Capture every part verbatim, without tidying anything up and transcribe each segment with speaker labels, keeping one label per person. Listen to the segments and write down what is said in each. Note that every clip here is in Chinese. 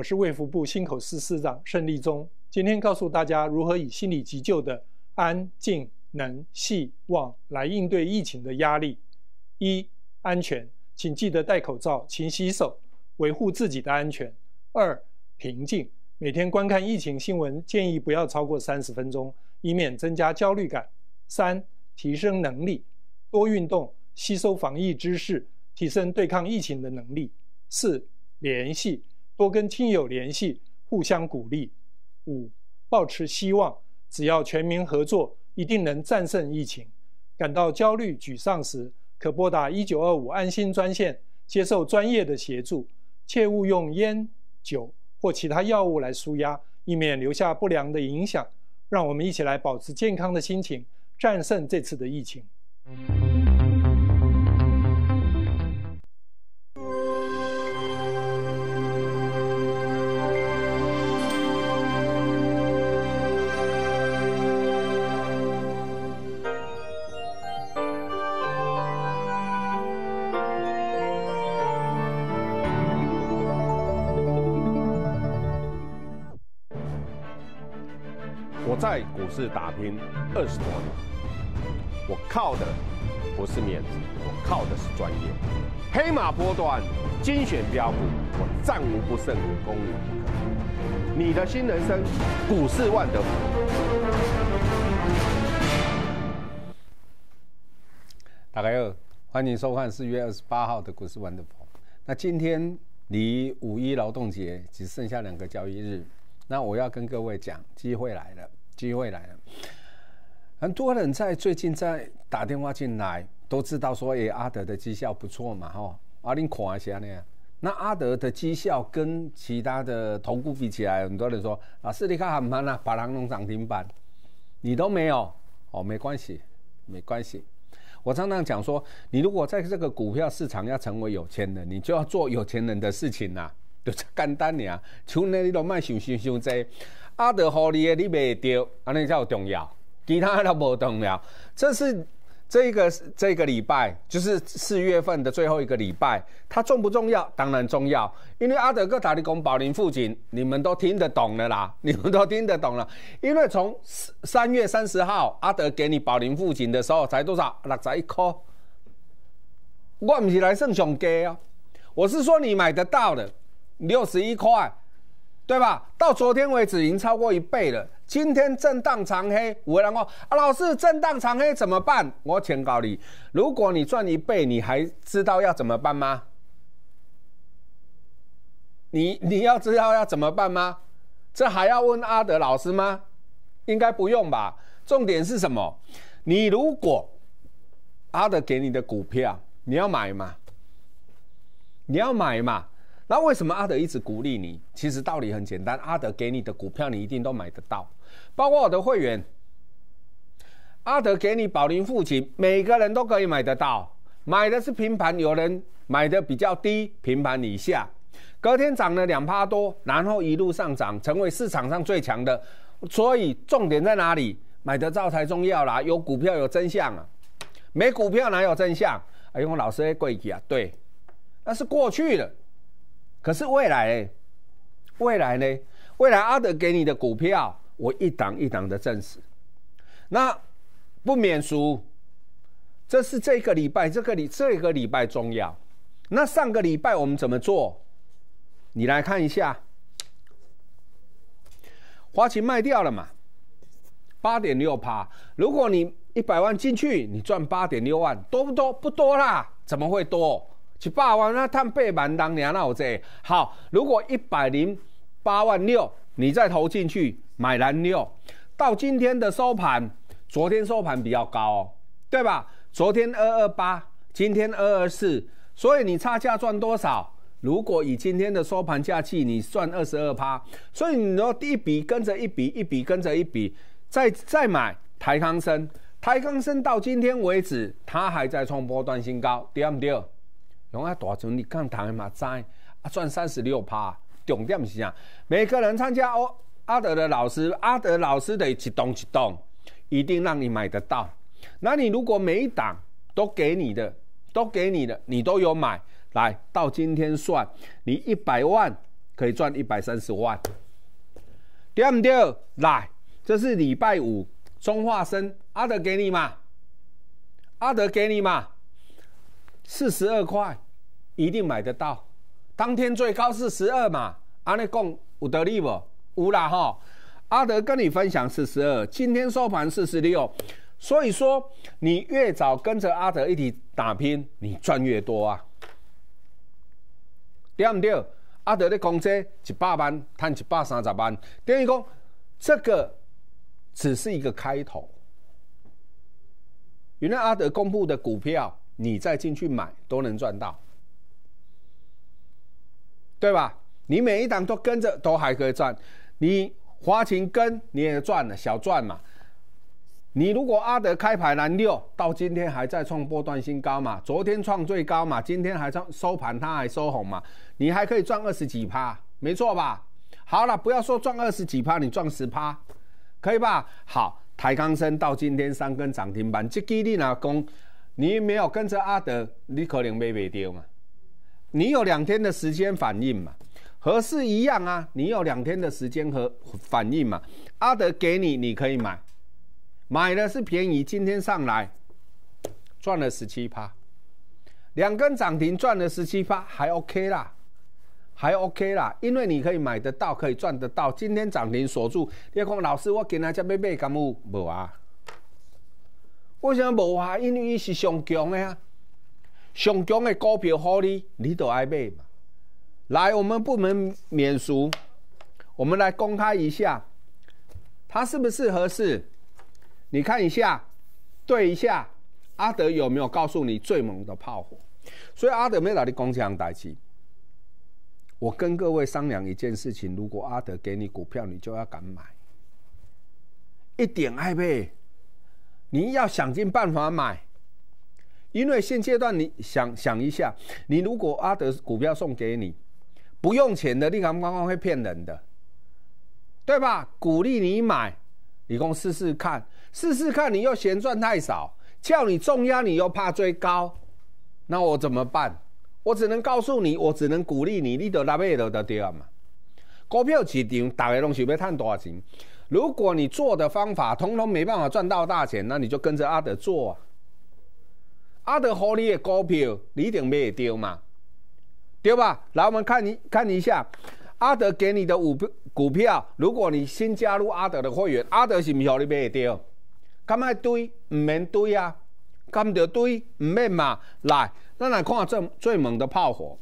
Speaker 1: 我是卫福部新口司司长盛立宗。今天告诉大家如何以心理急救的安、静、能、细、望来应对疫情的压力。一、安全，请记得戴口罩、勤洗手，维护自己的安全。二、平静，每天观看疫情新闻，建议不要超过三十分钟，以免增加焦虑感。三、提升能力，多运动，吸收防疫知识，提升对抗疫情的能力。四、联系，多跟亲友联系，互相鼓励。五、抱持希望，只要全民合作，一定能战胜疫情。感到焦虑、沮丧时，可拨打一九二五安心专线，接受专业的协助。切勿用烟、酒或其他药物来抒压，以免留下不良的影响。让我们一起来保持健康的心情，战胜这次的疫情。
Speaker 2: 我在股市打拼二十多年，我靠的不是面子，我靠的是专业。黑马波段，精选标股，我战无不胜，攻无不克。你的新人生，股市万得福。
Speaker 3: 大家好，欢迎收看四月二十八号的股市万得福。那今天离五一劳动节只剩下两个交易日，那我要跟各位讲，机会来了。机会来了，很多人在最近在打电话进来，都知道说，哎、欸，阿德的绩效不错嘛，吼，啊，你看一下呢。那阿德的绩效跟其他的投顾比起来，很多人说，老师你看很慢啊，把人弄涨停板，你都没有，哦，没关系，没关系。我常常讲说，你如果在这个股票市场要成为有钱人，你就要做有钱人的事情呐、啊，就简单尔，像呢你都卖想想想这。阿德互你的你卖掉，安尼才有重要，其他都无重要。这是这个这个礼拜，就是四月份的最后一个礼拜，它重不重要？当然重要，因为阿德跟大力公宝林附近，你们都听得懂了啦，你们都听得懂了。因为从三月三十号，阿德给你宝林附近的时候才多少？六十一块。我不是来算上低啊，我是说你买得到的，六十一块。对吧？到昨天为止已经超过一倍了。今天震荡长黑，有人说啊，老师震荡长黑怎么办？我劝告你，如果你赚一倍，你还知道要怎么办吗？你你要知道要怎么办吗？这还要问阿德老师吗？应该不用吧。重点是什么？你如果阿德给你的股票，你要买嘛？你要买嘛？那为什么阿德一直鼓励你？其实道理很简单，阿德给你的股票你一定都买得到，包括我的会员，阿德给你宝林富锦，每个人都可以买得到，买的是平盘，有人买的比较低，平盘以下，隔天涨了两趴多，然后一路上涨，成为市场上最强的。所以重点在哪里？买得到才重要啦，有股票有真相啊，没股票哪有真相？哎呦，老师在贵啊，对，那是过去了。可是未来呢？未来呢？未来阿德给你的股票，我一档一档的证实。那不免俗，这是这个礼拜，这个礼这个礼拜重要。那上个礼拜我们怎么做？你来看一下，花旗卖掉了嘛，八点六趴。如果你一百万进去，你赚八点六万，多不多？不多啦，怎么会多？一百万那赚八万当年那有这好，如果一百零八万六，你再投进去买蓝六，到今天的收盘，昨天收盘比较高哦，对吧？昨天二二八，今天二二四，所以你差价赚多少？如果以今天的收盘价计，你赚二十二趴，所以你说一笔跟着一笔，一笔跟着一笔，再再买台康生，台康生到今天为止，它还在冲波段新高，对不对？用啊大船你看谈的嘛知啊赚三十六趴，重点是啥？每个人参加哦阿德的老师，阿德老师的一动一动，一定让你买得到。那你如果每一档都给你的，都给你的，你都有买，来到今天算，你一百万可以赚一百三十万，对不对？来，这是礼拜五，中化生阿德给你嘛，阿德给你嘛，四十二块，一定买得到。当天最高是十二嘛，安尼讲有道理不？有啦哈。阿德跟你分享四十二，今天收盘四十六。所以说，你越早跟着阿德一起打拼，你赚越多啊，对不对？阿德的公司一百万，赚一百三十万，等于说这个只是一个开头。原来阿德公布的股票，你再进去买都能赚到，对吧？你每一档都跟着，都还可以赚。你花钱跟你也赚了，小赚嘛。你如果阿德开牌蓝六到今天还在创波段新高嘛，昨天创最高嘛，今天还收盘它还收红嘛，你还可以赚二十几趴，没错吧？好了，不要说赚二十几趴，你赚十趴，可以吧？好，台康生到今天三根涨停板，这基你哪讲？你没有跟着阿德，你可能买不到嘛。你有两天的时间反应嘛，和是一样啊，你有两天的时间和反应嘛。阿德给你，你可以买。买的是便宜，今天上来赚了 百分之十七， 两根涨停赚了 百分之十七， 还 OK 啦，还 OK 啦，因为你可以买得到，可以赚得到。今天涨停锁住，你讲老师，我今天才要买，敢有？无啊？为什么无啊？因为伊是上强的啊，上强的股票好你，你就爱买嘛。来，我们不能免俗，我们来公开一下，它是不是合适？你看一下，对一下，阿德有没有告诉你最猛的炮火？所以阿德没有跟你讲这样代志。我跟各位商量一件事情：如果阿德给你股票，你就要敢买，一点爱买，你要想尽办法买。因为现阶段你想想一下，你如果阿德股票送给你，不用钱的，你刚刚会骗人的，对吧？鼓励你买，你讲试试看。试试看，你又嫌赚太少，叫你重压，你又怕追高，那我怎么办？我只能告诉你，我只能鼓励你，你就来买就对了嘛。股票市场大家都是要赚大钱，如果你做的方法通通没办法赚到大钱，那你就跟着阿德做啊。阿德给你的股票，你一定买得到嘛，对吧？来，我们看一看一下。阿德给你的股票，如果你新加入阿德的会员，阿德是不是让你买得到？敢要堆？唔免堆啊！敢着堆？唔免嘛！来，咱来看最最猛的炮火。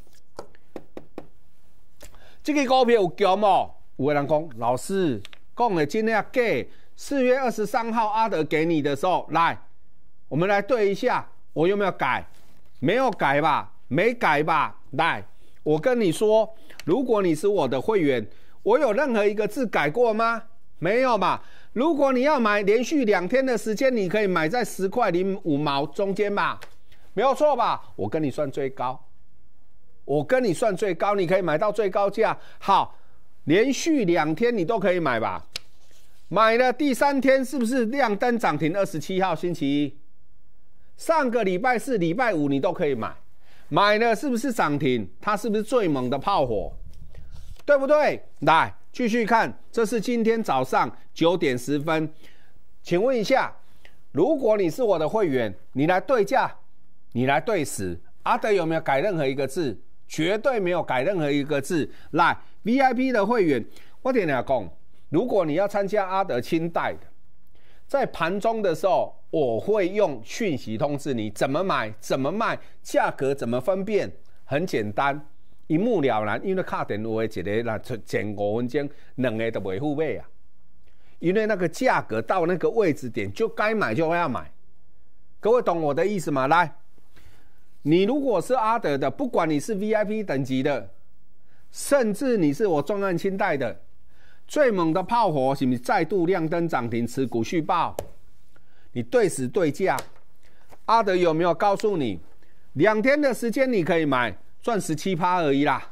Speaker 3: 这个股票有强无？有个人讲，老师讲的真的假？四月二十三号阿德给你的时候，来，我们来对一下，我有没有改？没有改吧？没改吧？来，我跟你说，如果你是我的会员，我有任何一个字改过吗？没有吧？如果你要买连续两天的时间，你可以买在十块零五毛中间吧，没有错吧？我跟你算最高，我跟你算最高，你可以买到最高价。好，连续两天你都可以买吧？买了第三天是不是亮灯涨停？二十七号星期一，上个礼拜四、礼拜五你都可以买，买了是不是涨停？它是不是最猛的炮火？对不对？来。继续看，这是今天早上九点十分。请问一下，如果你是我的会员，你来对价，你来对时，阿德有没有改任何一个字？绝对没有改任何一个字。来 ，V I P 的会员，我跟你讲，如果你要参加阿德清代的，在盘中的时候，我会用讯息通知你怎么买、怎么卖，价格怎么分辨，很简单。一目了然，因为打电话一个啦，前五分钟，两个都袂付买啊。因为那个价格到那个位置点，就该买就要买。各位懂我的意思吗？来，你如果是阿德的，不管你是 V I P 等级的，甚至你是我专案清代的，最猛的炮火是不是再度亮灯涨停，持股续报？你对时对价，阿德有没有告诉你，两天的时间你可以买？赚 百分之十七 而已啦，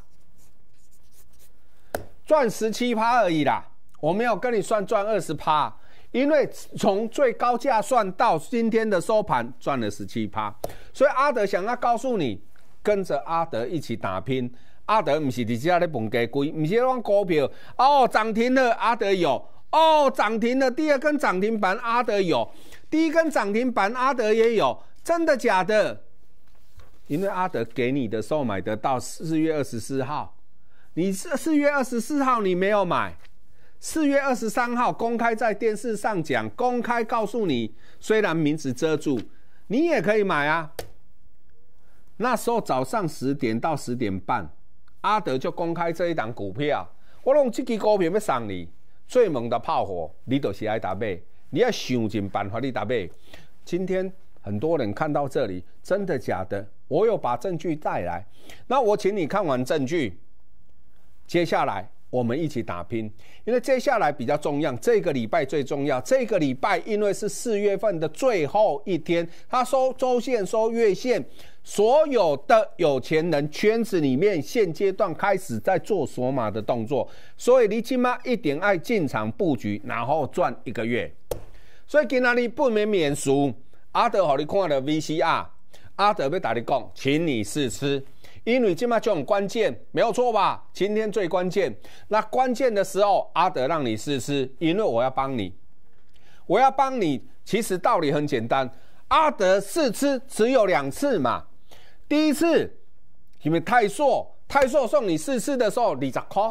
Speaker 3: 赚 百分之十七 而已啦，我没有跟你算赚 百分之二十， 因为从最高价算到今天的收盘赚了 百分之十七， 所以阿德想要告诉你，跟着阿德一起打拼， 阿德不是伫遮咧蹦价贵，不是讲股票哦涨停了，阿德有哦涨停了，第二根涨停板阿德有，第一根涨停板阿德也有，真的假的？因为阿德给你的时候买得到四月二十四号，你四月二十四号你没有买，四月二十三号公开在电视上讲，公开告诉你，虽然名字遮住，你也可以买啊。那时候早上十点到十点半，阿德就公开这一档股票，我用这支股票要送你，最猛的炮火，你就是爱搭买，你要想尽办法你搭买。今天很多人看到这里，真的假的？我有把证据带来，那我请你看完证据，接下来我们一起打拼，因为接下来比较重要，这个礼拜最重要。这个礼拜因为是四月份的最后一天，他收周线、收月线，所有的有钱人圈子里面现阶段开始在做锁码的动作，所以你起码一定要进场布局，然后赚一个月。所以今天你不免免俗，阿德给你看了 V C R。阿德要跟你讲，请你试吃，因为今麦就很关键，没有错吧？今天最关键，那关键的时候，阿德让你试吃，因为我要帮你，我要帮你。其实道理很简单，阿德试吃只有两次嘛。第一次，因为泰硕，泰硕送你试吃的时候二十块，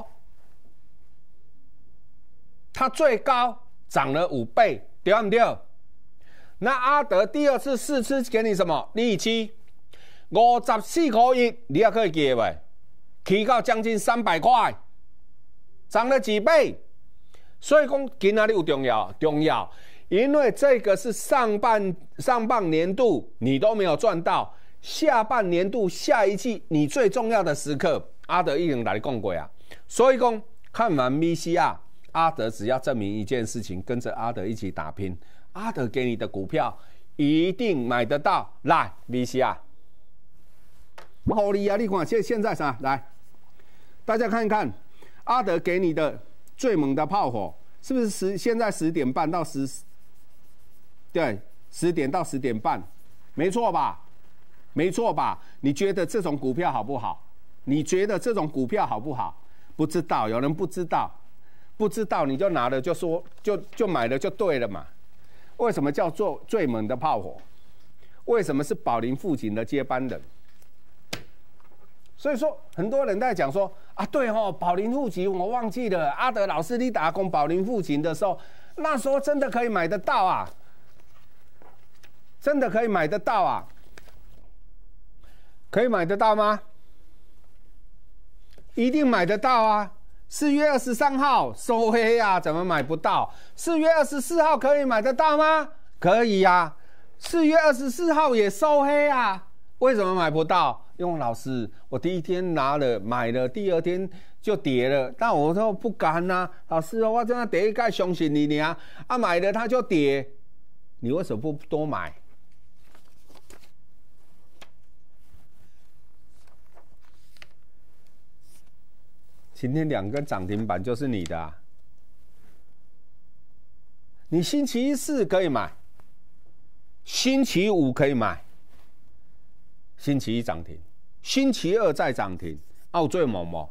Speaker 3: 它最高涨了五倍，对不对？那阿德第二次试吃给你什么？利息五十四块一，你也可以记呗，提到将近三百块，涨了几倍。所以讲今仔日有重要，重要，因为这个是上半上半年度你都没有赚到，下半年度下一季你最重要的时刻，阿德已经跟你讲过啊。所以讲看完 V C R， 阿德只要证明一件事情，跟着阿德一起打拼。阿德给你的股票一定买得到，来 V C R， 好利啊！你看现现在啥？来，大家看一看，阿德给你的最猛的炮火，是不是十？现在十点半到十，对，十点到十点半，没错吧？没错吧？你觉得这种股票好不好？你觉得这种股票好不好？不知道，有人不知道，不知道你就拿了就说就就买了就对了嘛。为什么叫做最猛的炮火？为什么是宝林富锦的接班人？所以说，很多人在讲说啊，对哦，宝林富锦我忘记了，阿德老师你打工宝林富锦的时候，那时候真的可以买得到啊，真的可以买得到啊，可以买得到吗？一定买得到啊！四月二十三号收黑啊，怎么买不到？四月二十四号可以买得到吗？可以啊。四月二十四号也收黑啊，为什么买不到？因为老师，我第一天拿了买了，第二天就跌了，但我说不敢啊，老师，我真的第一个相信你呢，啊买了它就跌，你为什么不多买？今天两根涨停板就是你的、啊，你星期四可以买，星期五可以买，星期一涨停，星期二再涨停，澳最猛猛，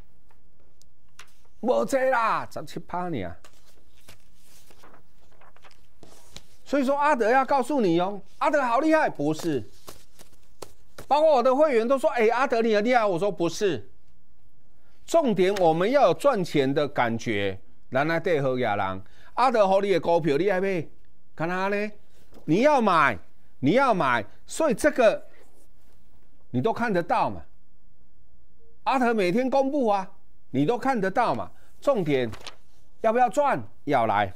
Speaker 3: 无这啦，十七趴呢。所以说阿德要告诉你哦，阿德好厉害，不是？包括我的会员都说，哎、欸，阿德你很厉害，我说不是。重点我们要有赚钱的感觉，咱来对好野人。阿德给你的股票，你爱买？看哪呢？你要买，你要买，所以这个你都看得到嘛。阿德每天公布啊，你都看得到嘛。重点要不要赚？要来。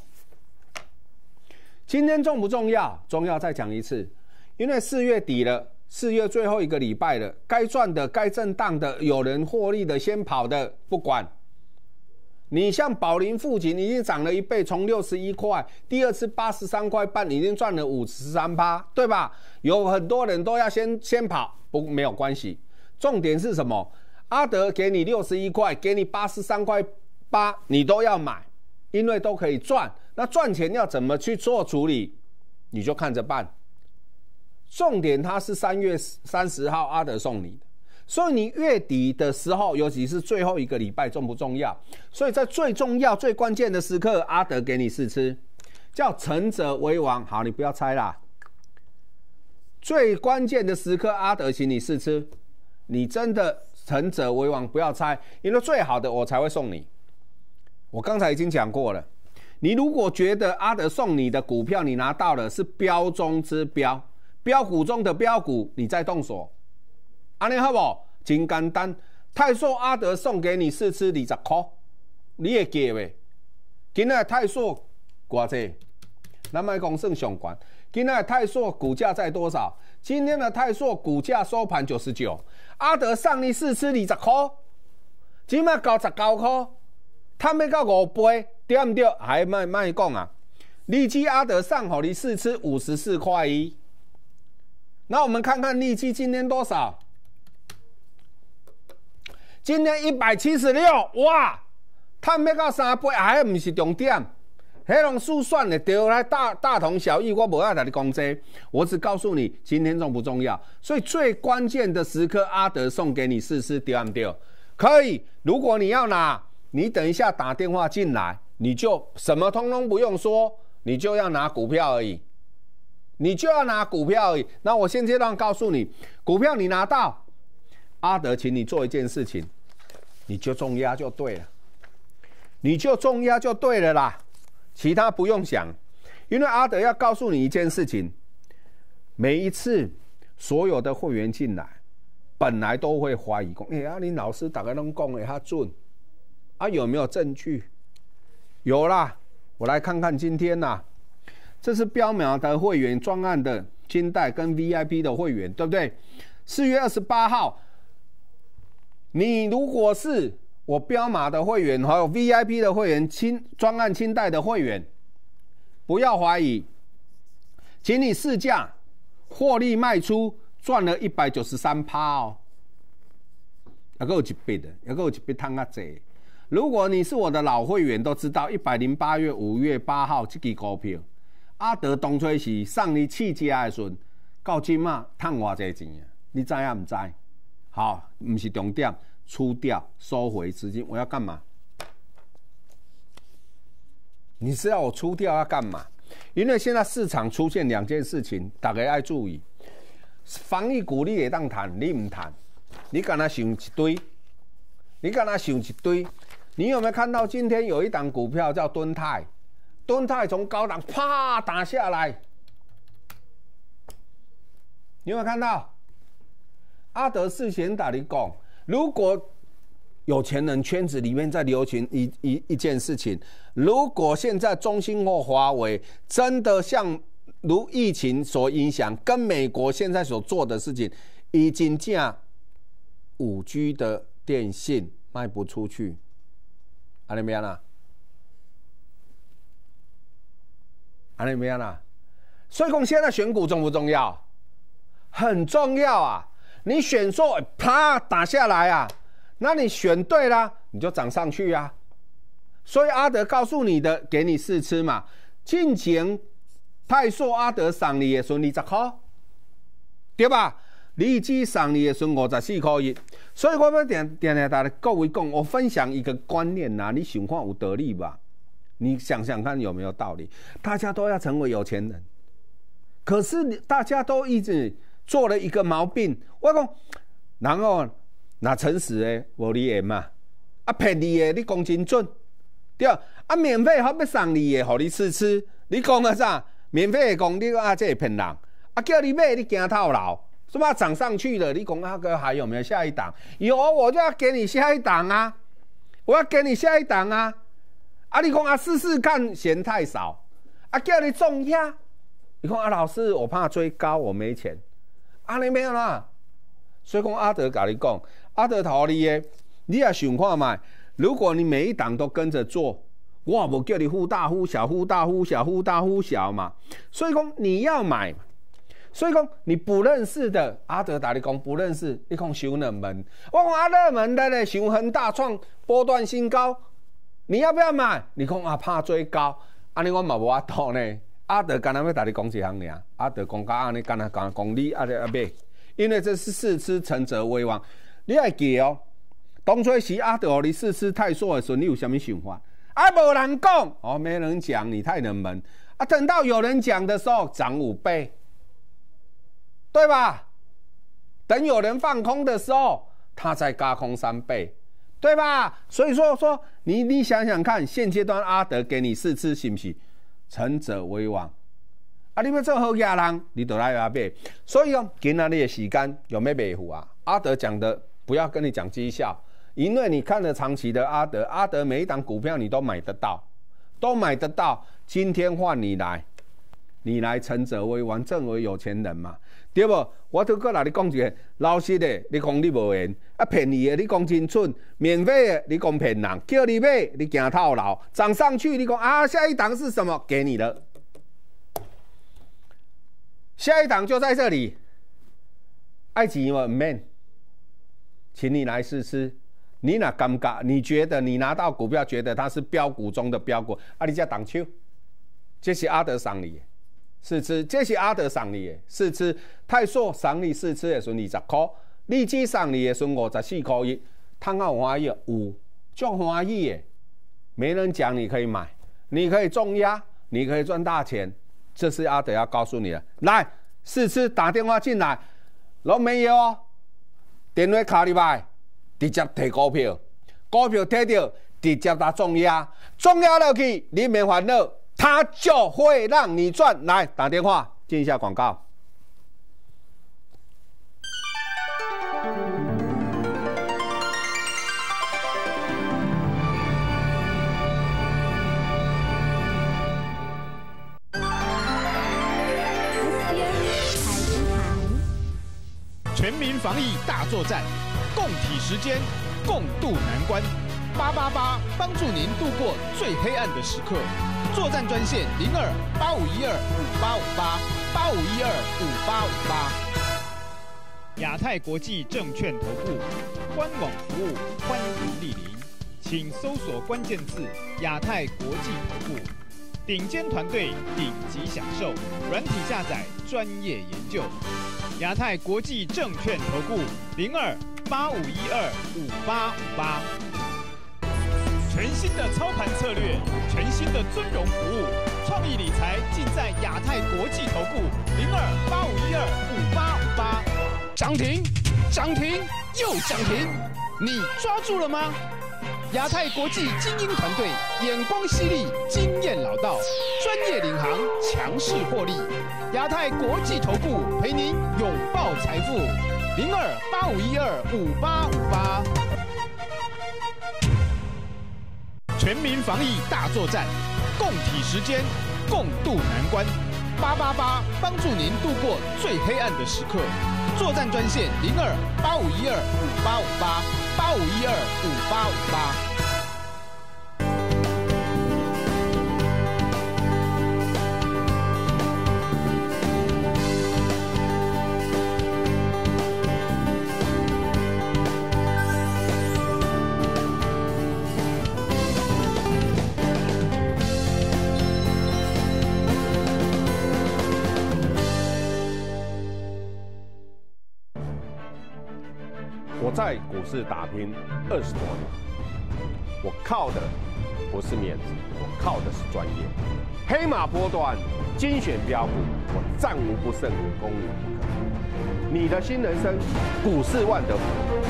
Speaker 3: 今天重不重要？重要，再讲一次，因为四月底了。四月最后一个礼拜了，该赚的、该震荡的，有人获利的、先跑的，不管。你像宝林富锦已经涨了一倍，从六十一块，第二次八十三块半，已经赚了五十三趴，对吧？有很多人都要先先跑，不没有关系。重点是什么？阿德给你六十一块，给你八十三块八，你都要买，因为都可以赚。那赚钱要怎么去做处理？你就看着办。重点它是三月三十号阿德送你的， 所以你月底的时候，尤其是最后一个礼拜重不重要？所以在最重要、最关键的时刻，阿德给你试吃，叫成者为王。好，你不要猜啦。最关键的时刻，阿德请你试吃，你真的成者为王，不要猜，因为最好的我才会送你。我刚才已经讲过了，你如果觉得阿德送你的股票你拿到了是标中之标，标股中的标股，你再动手。这样好不好？很简单，泰硕阿德送给你试吃二十块，你会记吗？今天泰硕多少？咱们讲算上悬。今天泰硕股价在多少？今天的泰硕股价收盘九十九，阿德送你试吃二十块，今麦九十九块，赚要到五倍，对不对？还卖卖讲啊？利基阿德送给你试吃五十四块一。那我们看看利基今天多少？今天一百七十六，哇！赚要到三倍，还不是重点，迄拢数算的对来大大同小异。我不要跟你讲这，我只告诉你今天重不重要。所以最关键的时刻，阿德送给你试吃，对不对？可以。如果你要拿，你等一下打电话进来，你就什么通通不用说，你就要拿股票而已，你就要拿股票而已。那我现阶段告诉你，股票你拿到。阿德请你做一件事情，你就重压就对了，你就重压就对了啦，其他不用想。因为阿德要告诉你一件事情，每一次所有的会员进来，本来都会怀疑说，哎呀，你老师大概都讲的他准啊，有没有证据？有啦，我来看看今天啦，这是标苗的会员专案的金带跟 V I P 的会员，对不对？四月二十八号。你如果是我标码的会员，还有 V I P 的会员、亲专案清代的会员，不要怀疑，请你试价获利卖出，赚了一百九十三趴哦，还有一笔的，还有一笔赚较济。如果你是我的老会员，都知道一百零八月五月八号这支股票，阿德当初是送你试价的时候，到今嘛赚偌济钱啊？你知影唔知？好，不是重点，出掉收回资金，我要干嘛？你是要我出掉要干嘛？因为现在市场出现两件事情，大家要注意。防疫股你会当谈，你唔谈，你敢那想一堆，你敢那想一堆。你有没有看到今天有一档股票叫敦泰？敦泰从高档啪打下来，你有没有看到？阿德事先打你讲，如果有钱人圈子里面在流行一一一件事情，如果现在中兴或华为真的像如疫情所影响，跟美国现在所做的事情，已经价五 G 的电信卖不出去，安尼咩啦？安尼咩啦？所以讲现在选股重不重要？很重要啊！你选错，啪打下来啊！那你选对啦，你就涨上去啊。所以阿德告诉你的，给你试吃嘛。进前泰硕阿德送你的时候二十块，对吧？利基送你的时候五十四块一。所以我要点点点大家各位讲，我分享一个观念呐、啊，你想看有道理吧？你想想看有没有道理？大家都要成为有钱人，可是大家都一直做了一个毛病。我讲，然后那诚实的无你的嘛，啊骗你的你讲真准，对啊，免费好要送你的，互你试吃，你讲个啥？免费的讲你啊这是骗人，啊叫你买你惊套牢，什么涨上去了？你讲那个还有没有下一档？有，我就要给你下一档啊，我要给你下一档啊，啊你讲啊试试看嫌太少，啊叫你重压，你讲啊老师我怕追高我没钱，啊你没有啦。所以讲阿德跟你讲，阿德投你的，你也想看嘛？如果你每一档都跟着做，我也不叫你忽大忽小、忽大忽小、忽大忽小嘛。所以讲你要买，所以讲你不认识的阿德跟你讲不认识，你讲想冷门，我讲啊热门的咧，想恒大创波段新高，你要不要买？你讲啊怕追高，安尼我嘛无法度呢。阿德刚才要跟你讲一项尔，阿德讲到安尼，刚才讲讲你阿德阿买。因为这是试吃成者为王， 你要记哦。当初时阿德你试吃泰硕的时候，你有什么想法？啊，没人讲哦，没人讲，你太冷门啊。等到有人讲的时候，涨五倍，对吧？等有人放空的时候，他再轧空三倍，对吧？所以说说你你想想看，现阶段阿德给你试吃，是不是？成者为王啊！你要做好家人，你就来买。所以哦，今仔日的时间有没有买股啊？阿德讲的不要跟你讲绩效。因为你看了长期的阿德，阿德每一档股票你都买得到，都买得到。今天换你来，你来成者为王，正为有钱人嘛，对不？我都搁来你讲一个老实的，你讲你无缘，啊便宜的你讲真蠢，免费的你讲骗人，叫你买你惊套牢，涨上去你讲啊下一档是什么？给你的，下一档就在这里，爱钱嘛唔免，请你来试吃。你哪尴尬？你觉得你拿到股票，觉得它是标股中的标股，啊，你才挡手，这是阿德赏你的试吃，这是阿德赏你的试吃，泰硕赏你试吃的时候二十块，利基赏你的时候五十四块一，贪好欢喜有，就欢喜的，没人讲你可以买，你可以重压，你可以赚大钱，这是阿德要告诉你的。来试吃，打电话进来，都没有哦，电话卡里来。直接摕股票，股票摕到直接来重压，重压落去，你免烦恼，它就会让你赚。来打电话进一下广告。
Speaker 4: 全民防疫大作战。共体时间，共度难关。八八八帮助您度过最黑暗的时刻。作战专线零二八五一二五八五八八五一二五八五八。亚太国际证券投顾官网服务欢迎莅临，请搜索关键字“亚太国际投顾”，顶尖团队，顶级享受，软体下载，专业研究。亚太国际证券投顾零二。八五一二五八五八，全新的操盘策略，全新的尊荣服务，创意理财尽在亚太国际投顾零二八五一二五八五八，涨停，涨停又涨停，你抓住了吗？亚太国际精英团队，眼光犀利，经验老道，专业领航，强势获利。亚太国际投顾陪您拥抱财富。零二八五一二五八五八，全民防疫大作战，共体时间，共度难关。八八八帮助您度过最黑暗的时刻。作战专线零二八五一二五八五八八五一二五八五八。
Speaker 2: 我在股市打拼二十多年，我靠的不是面子，我靠的是专业。黑马波段，精选标股，我战无不胜，攻无不克。你的新人生，股市万德福。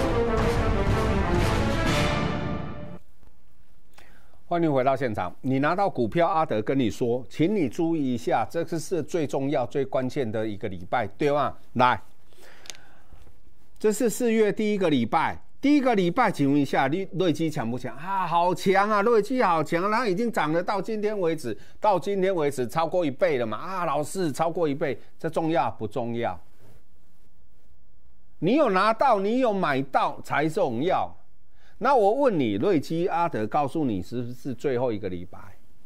Speaker 3: 欢迎回到现场。你拿到股票，阿德跟你说，请你注意一下，这个是最重要、最关键的一个礼拜，对吗？来。这是四月第一个礼拜，第一个礼拜，请问一下，瑞基强不强啊？好强啊，瑞基好强，然后已经涨了到今天为止，到今天为止超过一倍了嘛？啊，老师超过一倍，这重要不重要？你有拿到，你有买到才重要。那我问你，瑞基阿德告诉你是不是最后一个礼拜？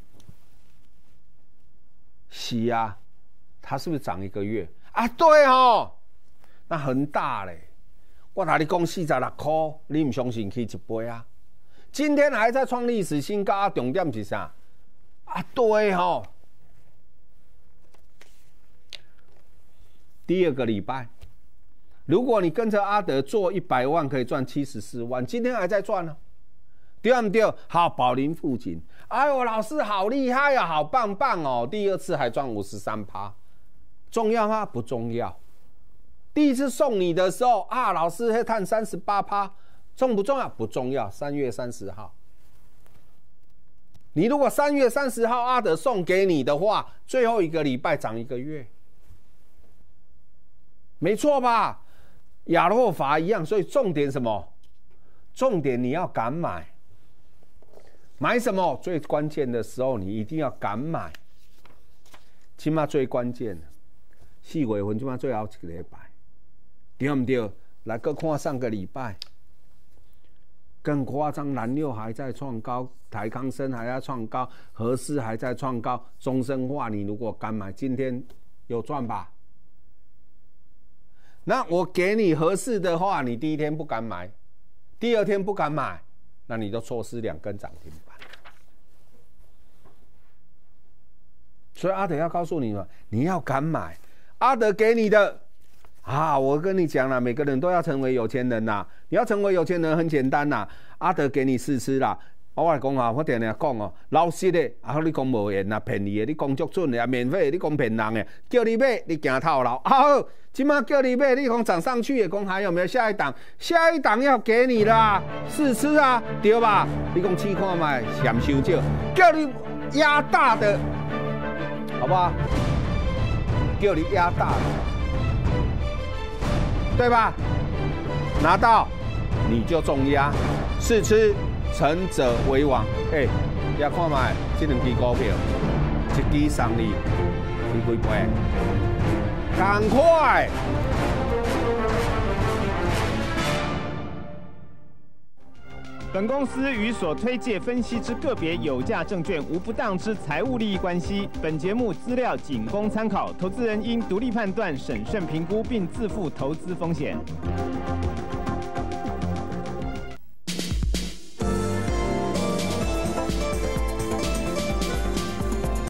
Speaker 3: 是啊，它是不是涨一个月啊？对哦，那很大嘞。我跟你讲四十六块，你唔相信去一杯啊？今天还在创历史新高，重点是啥？啊，对吼、哦。第二个礼拜， 如果你跟着阿德做一百万，可以赚七十四万，今天还在赚呢，对不对？好，宝林富锦，哎呦，老师好厉害呀、啊，好棒棒哦！第二次还赚五十三趴，重要吗？不重要。第一次送你的时候啊，老师还赚三十八趴，重不重要？不重要。三月三十号，你如果三月三十号阿德送给你的话，最后一个礼拜涨一个月，没错吧？亚诺法一样，所以重点什么？重点你要敢买，买什么？最关键的时候你一定要敢买，起码最关键的四月份起码最后一个礼拜，对不对？来个看上个礼拜，更夸张，蓝六还在创高，台康生还在创高，和氏还在创高，中生化你如果敢买，今天有赚吧？那我给你合适的话，你第一天不敢买，第二天不敢买，那你就错失两根涨停板。所以阿德要告诉你们，你要敢买。阿德给你的啊，我跟你讲啦，每个人都要成为有钱人啦。你要成为有钱人很简单啦，阿德给你试吃啦。我来讲啊，我定定讲哦，老实的，啊你讲无闲啊，便宜的，你讲足准的，啊免费的，你讲骗人的，叫你买你惊套牢。啊，今麦叫你买，你讲涨上去的，讲还有没有下一档？下一档要给你啦，试吃啊，对吧？你讲试看卖，嫌收少，叫你压大的，好不好？叫你压大的，对吧？拿到你就重压，试吃。成者为王，哎，也看卖这两支股票，一支送你，你几倍？赶快！
Speaker 4: 本公司与所推介分析之个别有价证券无不当之财务利益关系。本节目资料仅供参考，投资人应独立判断、审慎评估，并自负投资风险。